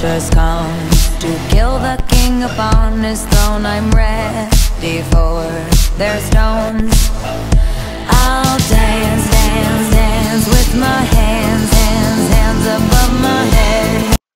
vultures come to kill the king upon his throne. I'm ready for their stones. I'll dance, dance, dance with my